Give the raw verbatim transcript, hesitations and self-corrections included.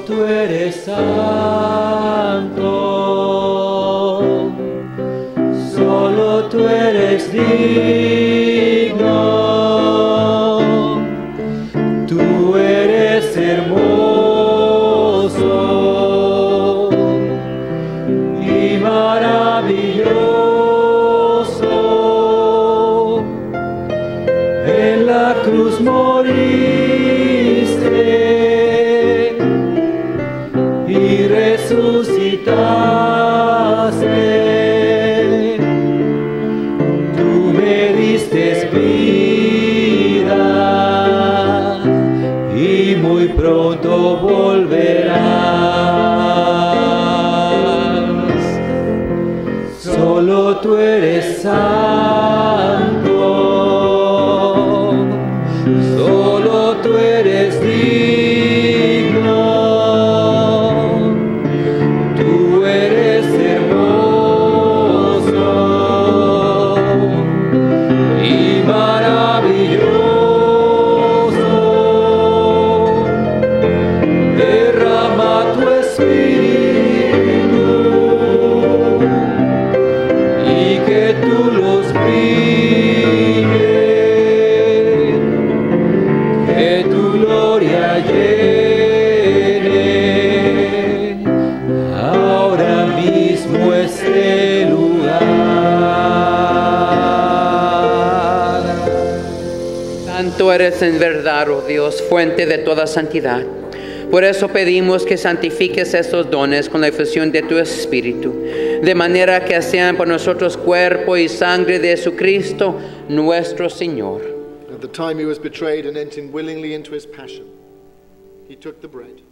tú eres santo, solo tú eres digno, tú eres hermoso y maravilloso. En la cruz moriste y resucitaste, tú me diste vida y muy pronto volverás. Solo tú eres santo, solo tú eres digno, tú eres hermoso y maravilloso. Derrama tu espíritu y que tú los brilles, que tu gloria llene ahora mismo este lugar. Santo eres en verdad, oh Dios, fuente de toda santidad. Por eso pedimos que santifiques estos dones con la efusión de tu Espíritu, de manera que sean por nosotros cuerpo y sangre de Jesucristo, nuestro Señor. At the time he was betrayed and entered willingly into his passion, he took the bread.